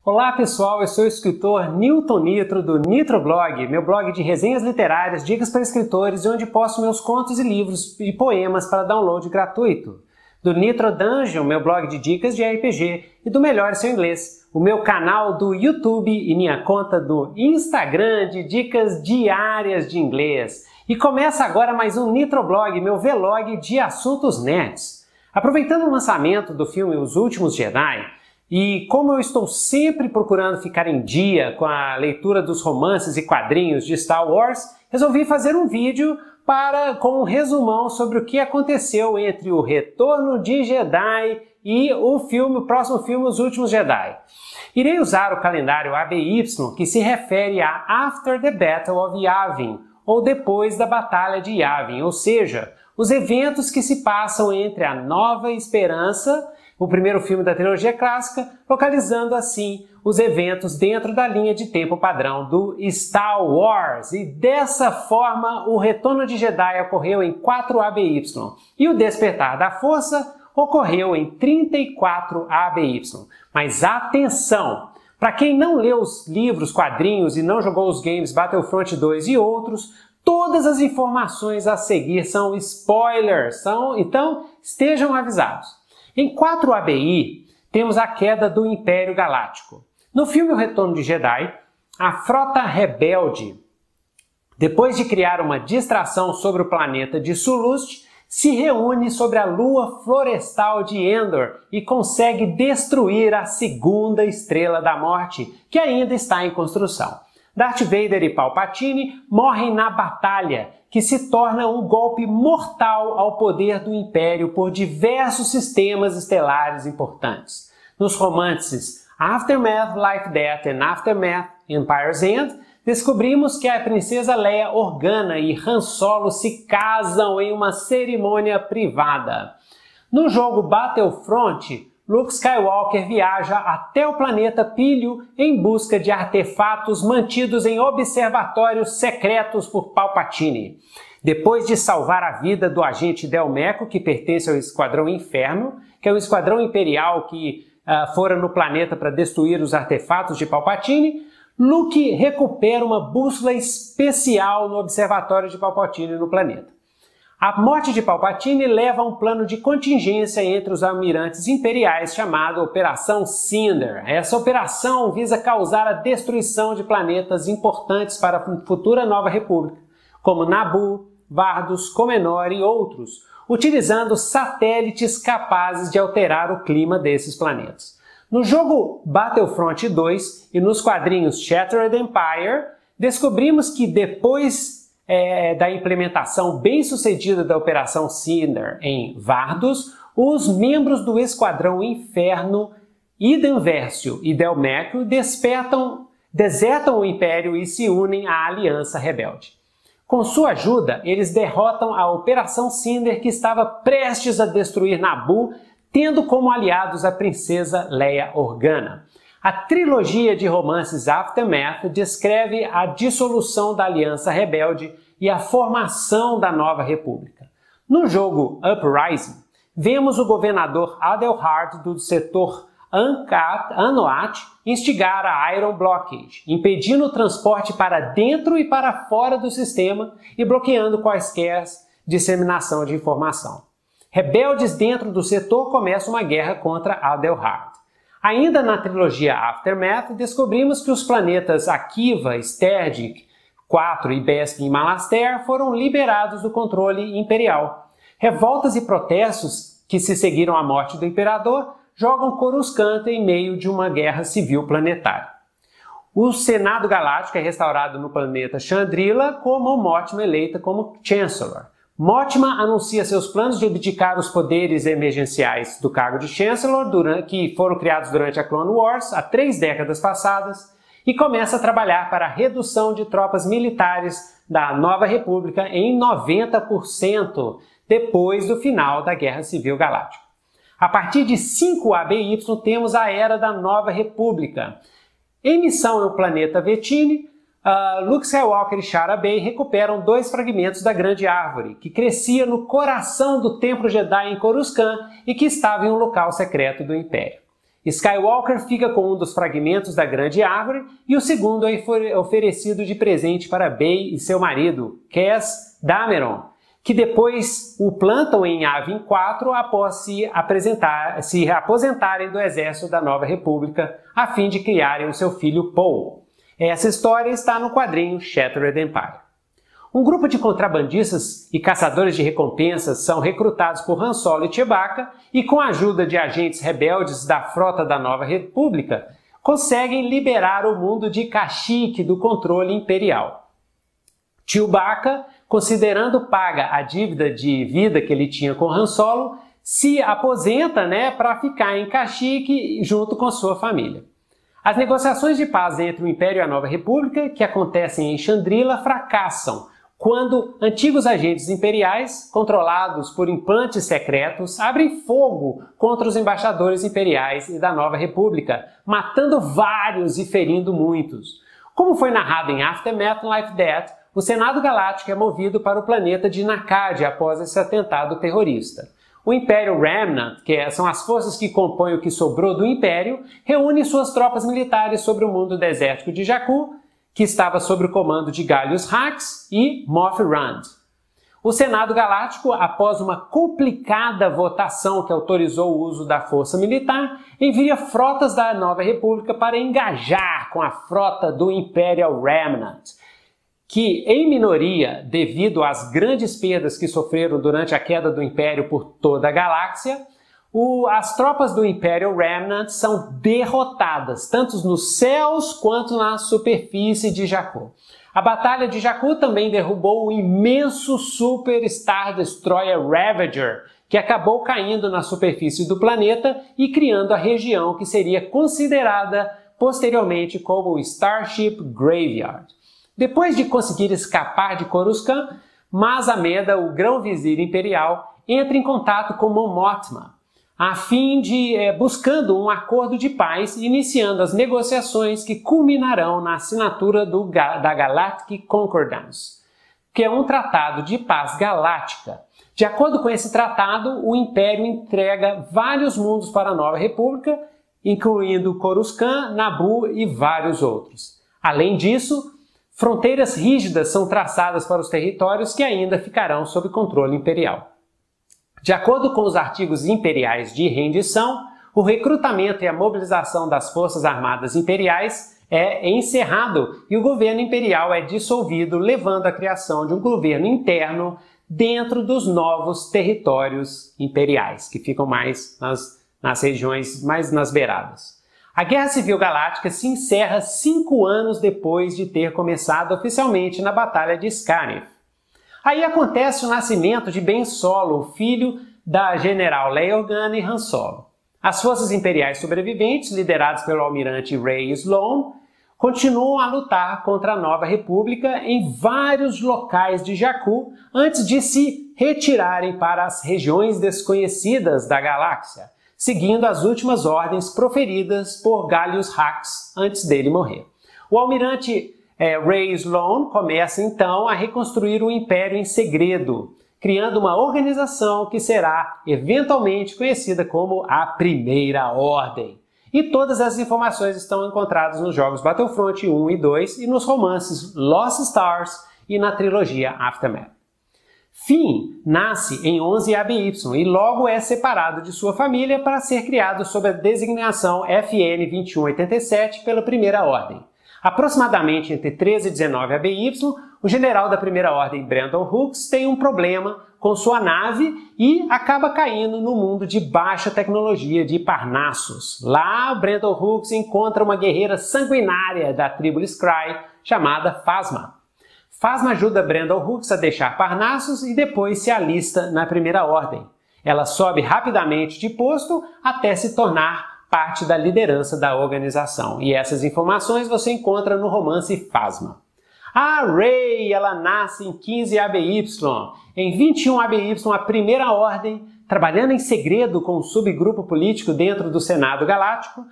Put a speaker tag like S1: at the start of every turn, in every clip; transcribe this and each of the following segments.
S1: Olá pessoal, eu sou o escritor Newton Nitro do Nitroblog, meu blog de resenhas literárias, dicas para escritores, onde posto meus contos e livros e poemas para download gratuito. Do Nitro Dungeon, meu blog de dicas de RPG, e do Melhore Seu Inglês, o meu canal do YouTube e minha conta do Instagram de dicas diárias de inglês. E começa agora mais um Nitroblog, meu vlog de assuntos nerds. Aproveitando o lançamento do filme Os Últimos Jedi, e como eu estou sempre procurando ficar em dia com a leitura dos romances e quadrinhos de Star Wars, resolvi fazer um vídeo com um resumão sobre o que aconteceu entre o Retorno de Jedi e o próximo filme Os Últimos Jedi. Irei usar o calendário ABY, que se refere a After the Battle of Yavin, ou depois da Batalha de Yavin, ou seja, os eventos que se passam entre a Nova Esperança, o primeiro filme da trilogia clássica, localizando assim os eventos dentro da linha de tempo padrão do Star Wars. E dessa forma, o Retorno de Jedi ocorreu em 4 ABY e o Despertar da Força ocorreu em 34 ABY. Mas atenção! Para quem não leu os livros, quadrinhos e não jogou os games Battlefront 2 e outros, todas as informações a seguir são spoilers, então estejam avisados. Em 4 ABI, temos a queda do Império Galáctico. No filme O Retorno de Jedi, a frota rebelde, depois de criar uma distração sobre o planeta de Sullust, se reúne sobre a lua florestal de Endor e consegue destruir a segunda Estrela da Morte, que ainda está em construção. Darth Vader e Palpatine morrem na batalha, que se torna um golpe mortal ao poder do Império por diversos sistemas estelares importantes. Nos romances Aftermath, Life, Death and Aftermath, Empire's End, descobrimos que a princesa Leia Organa e Han Solo se casam em uma cerimônia privada. No jogo Battlefront, Luke Skywalker viaja até o planeta Pilho em busca de artefatos mantidos em observatórios secretos por Palpatine. Depois de salvar a vida do agente Del Meco, que pertence ao Esquadrão Inferno, que é um esquadrão imperial que fora no planeta para destruir os artefatos de Palpatine, Luke recupera uma bússola especial no observatório de Palpatine no planeta. A morte de Palpatine leva a um plano de contingência entre os almirantes imperiais chamado Operação Cinder. Essa operação visa causar a destruição de planetas importantes para a futura Nova República, como Naboo, Vardos, Comenor e outros, utilizando satélites capazes de alterar o clima desses planetas. No jogo Battlefront 2 e nos quadrinhos Shattered Empire, descobrimos que depois da implementação bem-sucedida da Operação Cinder em Vardos, os membros do Esquadrão Inferno, Iden Versio e Del Meco desertam o Império e se unem à Aliança Rebelde. Com sua ajuda, eles derrotam a Operação Cinder, que estava prestes a destruir Naboo, tendo como aliados a princesa Leia Organa. A trilogia de romances Aftermath descreve a dissolução da Aliança Rebelde e a formação da Nova República. No jogo Uprising, vemos o governador Adelhard do setor Anoat instigar a Iron Blockade, impedindo o transporte para dentro e para fora do sistema e bloqueando quaisquer disseminação de informação. Rebeldes dentro do setor começam uma guerra contra Adelhard. Ainda na trilogia Aftermath, descobrimos que os planetas Akiva, Sterdik 4 e Bespin e Malaster foram liberados do controle imperial. Revoltas e protestos que se seguiram à morte do imperador jogam Coruscant em meio de uma guerra civil planetária. O Senado Galáctico é restaurado no planeta Chandrila, com Mon Mothma eleita como Chancellor. Mothma anuncia seus planos de abdicar os poderes emergenciais do cargo de Chancellor, que foram criados durante a Clone Wars, há 3 décadas passadas, e começa a trabalhar para a redução de tropas militares da Nova República em 90% depois do final da Guerra Civil Galáctica. A partir de 5 ABY temos a Era da Nova República. Em missão no planeta Vetine, Luke Skywalker e Shara Bey recuperam 2 fragmentos da Grande Árvore, que crescia no coração do Templo Jedi em Coruscant e que estava em um local secreto do Império. Skywalker fica com um dos fragmentos da grande árvore e o segundo é oferecido de presente para Bay e seu marido, Cass Dameron, que depois o plantam em Yavin 4 após se aposentarem do exército da Nova República a fim de criarem o seu filho Poe. Essa história está no quadrinho Shattered Empire. Um grupo de contrabandistas e caçadores de recompensas são recrutados por Han Solo e Chewbacca e, com a ajuda de agentes rebeldes da frota da Nova República, conseguem liberar o mundo de Kashyyyk do controle imperial. Chewbacca, considerando paga a dívida de vida que ele tinha com Han Solo, se aposenta, para ficar em Kashyyyk junto com sua família. As negociações de paz entre o Império e a Nova República, que acontecem em Chandrila, fracassam quando antigos agentes imperiais, controlados por implantes secretos, abrem fogo contra os embaixadores imperiais e da Nova República, matando vários e ferindo muitos. Como foi narrado em Aftermath Like That, o Senado Galáctico é movido para o planeta de Nakad após esse atentado terrorista. O Império Remnant, que são as forças que compõem o que sobrou do Império, reúne suas tropas militares sobre o mundo desértico de Jakku, que estava sob o comando de Gallius Rax e Moff Rand. O Senado Galáctico, após uma complicada votação que autorizou o uso da força militar, envia frotas da Nova República para engajar com a frota do Imperial Remnant, que, em minoria, devido às grandes perdas que sofreram durante a queda do Império por toda a galáxia, as tropas do Imperial Remnant são derrotadas, tanto nos céus quanto na superfície de Jakku. A Batalha de Jakku também derrubou o imenso Super Star Destroyer Ravager, que acabou caindo na superfície do planeta e criando a região que seria considerada posteriormente como o Starship Graveyard. Depois de conseguir escapar de Coruscant, Mas Ameda, o grão-vizir imperial, entra em contato com Mon Mothma, a fim de buscando um acordo de paz, iniciando as negociações que culminarão na assinatura da Galactic Concordance, que é um tratado de paz galáctica. De acordo com esse tratado, o Império entrega vários mundos para a Nova República, incluindo Coruscant, Naboo e vários outros. Além disso, fronteiras rígidas são traçadas para os territórios que ainda ficarão sob controle imperial. De acordo com os artigos imperiais de rendição, o recrutamento e a mobilização das Forças Armadas Imperiais é encerrado e o governo imperial é dissolvido, levando à criação de um governo interno dentro dos novos territórios imperiais, que ficam mais nas regiões, mais nas beiradas. A Guerra Civil Galáctica se encerra 5 anos depois de ter começado oficialmente na Batalha de Scarif. Aí acontece o nascimento de Ben Solo, o filho da general Leia Organa e Han Solo. As forças imperiais sobreviventes, lideradas pelo almirante Rey Sloane, continuam a lutar contra a Nova República em vários locais de Jakku antes de se retirarem para as regiões desconhecidas da galáxia, seguindo as últimas ordens proferidas por Gallius Rax antes dele morrer. O almirante Rey Sloane começa então a reconstruir o Império em segredo, criando uma organização que será eventualmente conhecida como a Primeira Ordem. E todas as informações estão encontradas nos jogos Battlefront 1 e 2 e nos romances Lost Stars e na trilogia Aftermath. Finn nasce em 11 ABY e logo é separado de sua família para ser criado sob a designação FN 2187 pela Primeira Ordem. Aproximadamente entre 13 e 19 ABY, o general da Primeira Ordem Brandon Hooks tem um problema com sua nave e acaba caindo no mundo de baixa tecnologia de Parnassus. Lá, Brandon Hooks encontra uma guerreira sanguinária da tribo Scry chamada Phasma. Phasma ajuda Brandon Hooks a deixar Parnassus e depois se alista na Primeira Ordem. Ela sobe rapidamente de posto até se tornar parte da liderança da organização. E essas informações você encontra no romance Phasma. A Rey, ela nasce em 15 ABY. Em 21 ABY, a Primeira Ordem, trabalhando em segredo com um subgrupo político dentro do Senado Galáctico,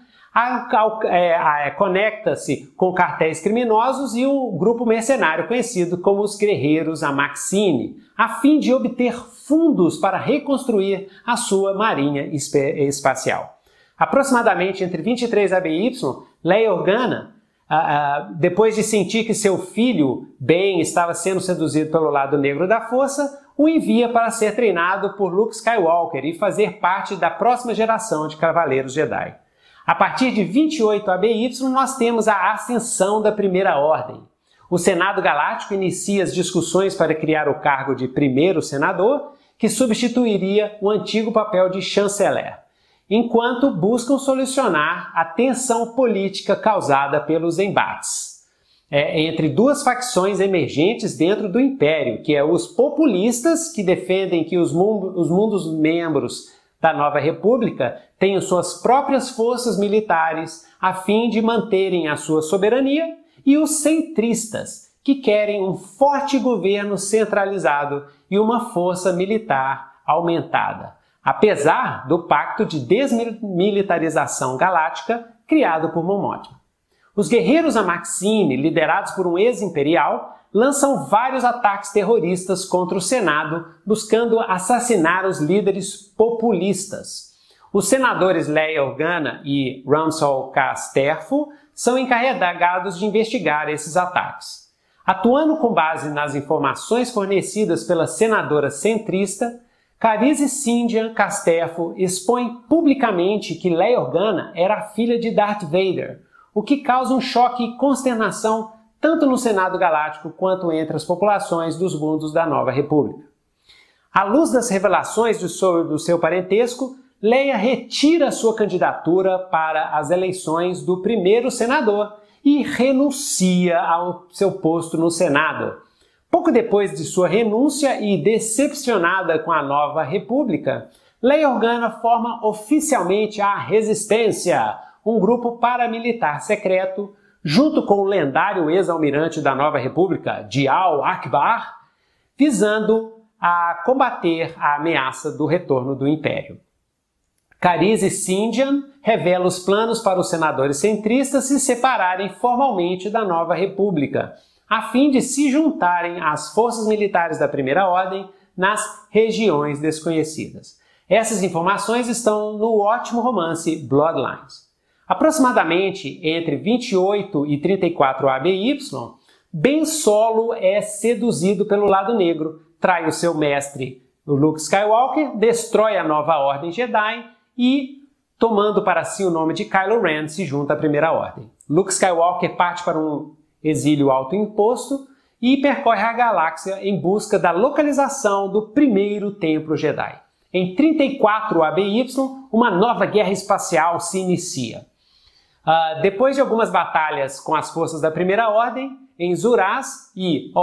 S1: conecta-se com cartéis criminosos e o grupo mercenário conhecido como os Guerreiros Amaxine, a fim de obter fundos para reconstruir a sua marinha espacial. Aproximadamente entre 23 ABY, Leia Organa, depois de sentir que seu filho, Ben, estava sendo seduzido pelo lado negro da força, o envia para ser treinado por Luke Skywalker e fazer parte da próxima geração de Cavaleiros Jedi. A partir de 28 ABY, nós temos a ascensão da Primeira Ordem. O Senado Galáctico inicia as discussões para criar o cargo de primeiro senador, que substituiria o antigo papel de chanceler, enquanto buscam solucionar a tensão política causada pelos embates entre duas facções emergentes dentro do Império, que é os populistas, que defendem que os mundos membros da Nova República tenham suas próprias forças militares a fim de manterem a sua soberania, e os centristas, que querem um forte governo centralizado e uma força militar aumentada, apesar do Pacto de Desmilitarização Galáctica criado por Mon Mothma. Os guerreiros Amaxine, liderados por um ex-imperial, lançam vários ataques terroristas contra o Senado, buscando assassinar os líderes populistas. Os senadores Leia Organa e Ramsal Casterfo são encarregados de investigar esses ataques. Atuando com base nas informações fornecidas pela senadora centrista, Carice Sindian Casterfo expõe publicamente que Leia Organa era a filha de Darth Vader, o que causa um choque e consternação tanto no Senado Galáctico quanto entre as populações dos mundos da Nova República. À luz das revelações do seu parentesco, Leia retira sua candidatura para as eleições do primeiro senador e renuncia ao seu posto no Senado. Pouco depois de sua renúncia e decepcionada com a Nova República, Leia Organa forma oficialmente a Resistência, um grupo paramilitar secreto, junto com o lendário ex-almirante da Nova República, Dial Akbar, visando a combater a ameaça do retorno do Império. Carice Sindian revela os planos para os senadores centristas se separarem formalmente da Nova República, a fim de se juntarem às forças militares da Primeira Ordem nas regiões desconhecidas. Essas informações estão no ótimo romance Bloodlines. Aproximadamente entre 28 e 34 ABY, Ben Solo é seduzido pelo lado negro, trai o seu mestre, o Luke Skywalker, destrói a Nova Ordem Jedi e, tomando para si o nome de Kylo Ren, se junta à Primeira Ordem. Luke Skywalker parte para um exílio autoimposto e percorre a galáxia em busca da localização do primeiro Templo Jedi. Em 34 ABY, uma nova guerra espacial se inicia. Depois de algumas batalhas com as forças da Primeira Ordem, em Zuraz e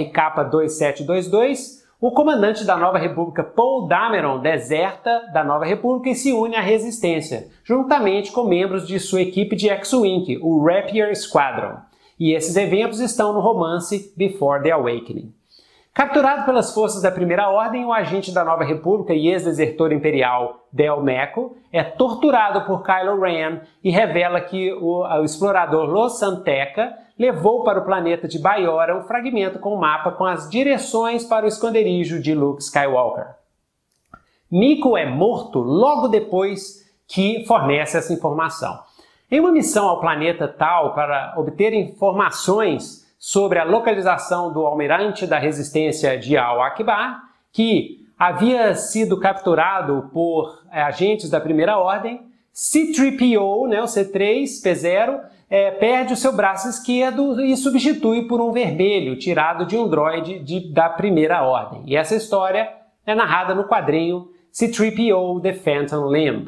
S1: ORK-2722, o comandante da Nova República, Poe Dameron, deserta da Nova República e se une à Resistência, juntamente com membros de sua equipe de X-Wing, o Rapier Squadron. E esses eventos estão no romance Before the Awakening. Capturado pelas forças da Primeira Ordem, o agente da Nova República e ex-desertor imperial Del Meco é torturado por Kylo Ren e revela que o explorador Los Santeca levou para o planeta de Baiora um fragmento com um mapa com as direções para o esconderijo de Luke Skywalker. Meco é morto logo depois que fornece essa informação. Em uma missão ao planeta Tal para obter informações sobre a localização do almirante da Resistência Dial Akbar, que havia sido capturado por agentes da Primeira Ordem, C-3PO, o C3PO, perde o seu braço esquerdo e substitui por um vermelho, tirado de um droide da Primeira Ordem. E essa história é narrada no quadrinho C-3PO The Phantom Limb.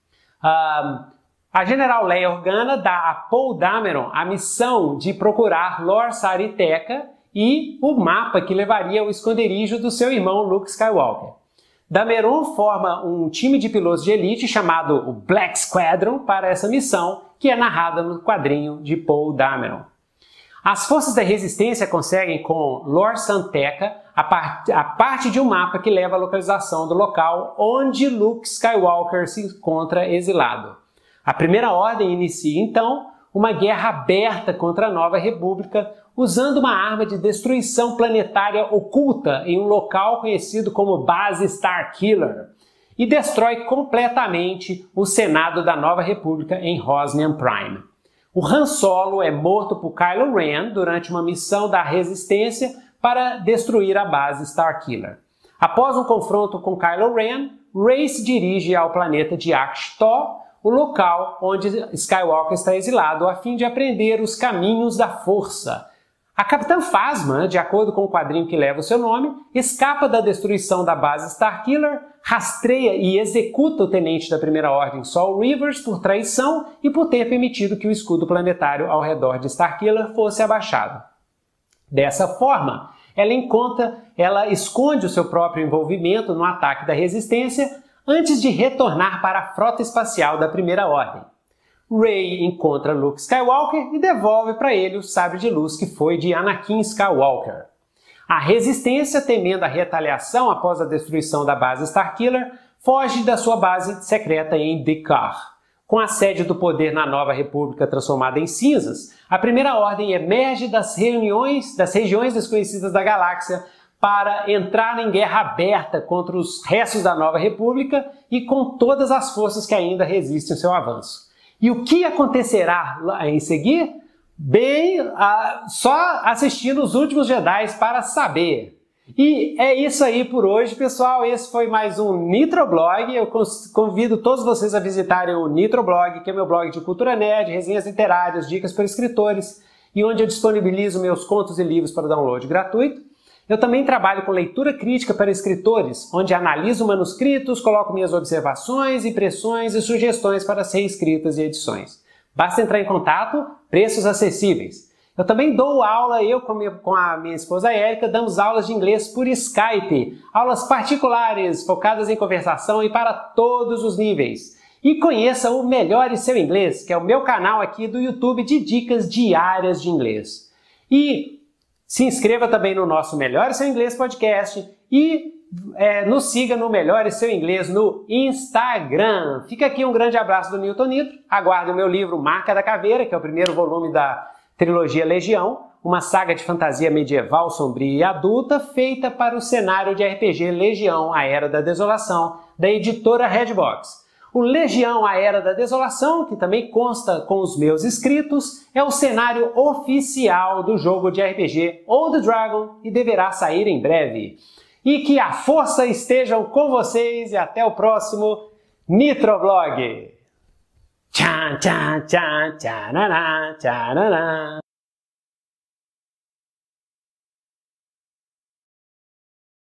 S1: A General Leia Organa dá a Poe Dameron a missão de procurar Lor Sariteca e o mapa que levaria ao esconderijo do seu irmão Luke Skywalker. Dameron forma um time de pilotos de elite chamado o Black Squadron para essa missão, que é narrada no quadrinho de Poe Dameron. As forças da Resistência conseguem com Lor Santeca a parte de um mapa que leva à localização do local onde Luke Skywalker se encontra exilado. A Primeira Ordem inicia, então, uma guerra aberta contra a Nova República, usando uma arma de destruição planetária oculta em um local conhecido como Base Starkiller. e destrói completamente o Senado da Nova República em Rosnian Prime. O Han Solo é morto por Kylo Ren durante uma missão da Resistência para destruir a base Starkiller. Após um confronto com Kylo Ren, Rey se dirige ao planeta de Ahch-To, o local onde Skywalker está exilado, a fim de aprender os caminhos da Força. A Capitã Phasma, de acordo com o quadrinho que leva o seu nome, escapa da destruição da base Starkiller, rastreia e executa o tenente da Primeira Ordem Saul Rivers por traição e por ter permitido que o escudo planetário ao redor de Starkiller fosse abaixado. Dessa forma, ela esconde o seu próprio envolvimento no ataque da Resistência antes de retornar para a frota espacial da Primeira Ordem. Rey encontra Luke Skywalker e devolve para ele o sabre de luz que foi de Anakin Skywalker. A Resistência, temendo a retaliação após a destruição da base Starkiller, foge da sua base secreta em D'Qar. Com a sede do poder na Nova República transformada em cinzas, a Primeira Ordem emerge das regiões desconhecidas da galáxia para entrar em guerra aberta contra os restos da Nova República e com todas as forças que ainda resistem ao seu avanço. E o que acontecerá em seguir? Bem, só assistindo Os Últimos Jedi para saber. E é isso aí por hoje, pessoal. Esse foi mais um Nitroblog. Eu convido todos vocês a visitarem o Nitroblog, que é meu blog de cultura nerd, resenhas literárias, dicas para escritores, e onde eu disponibilizo meus contos e livros para download gratuito. Eu também trabalho com leitura crítica para escritores, onde analiso manuscritos, coloco minhas observações, impressões e sugestões para as reescritas e edições. Basta entrar em contato, preços acessíveis. Eu também dou aula, com a minha esposa Érica, damos aulas de inglês por Skype, aulas particulares, focadas em conversação e para todos os níveis. E conheça o Melhore Seu Inglês, que é o meu canal aqui do YouTube de dicas diárias de inglês. E se inscreva também no nosso Melhore Seu Inglês podcast e nos siga no Melhore Seu Inglês no Instagram. Fica aqui um grande abraço do Newton Nitro. Aguarde o meu livro Marca da Caveira, que é o primeiro volume da trilogia Legião, uma saga de fantasia medieval, sombria e adulta, feita para o cenário de RPG Legião, a Era da Desolação, da editora Redbox. O Legião, a Era da Desolação, que também consta com os meus escritos, é o cenário oficial do jogo de RPG Old Dragon e deverá sair em breve. E que a força esteja com vocês e até o próximo Nitroblog! Tchan, tchan, tchan, tchanana, tchanana.